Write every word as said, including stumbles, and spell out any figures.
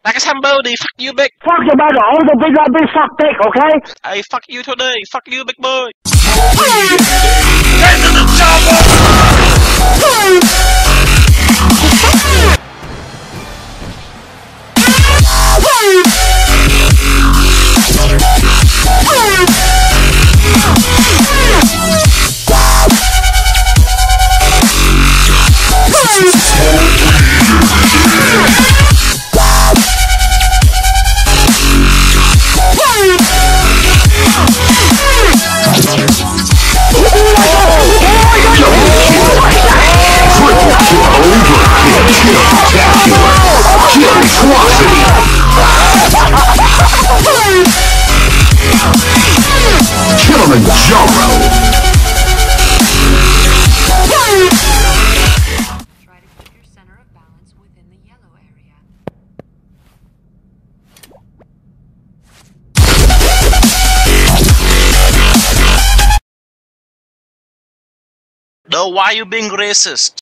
Like somebody, fuck you, big. Fuck your mother, all the big I be fuck dick, okay? I fuck you today, fuck you, big boy. Get to the chopper! Kilimanjaro! Try to keep your center of balance within the yellow area. No, why you being racist?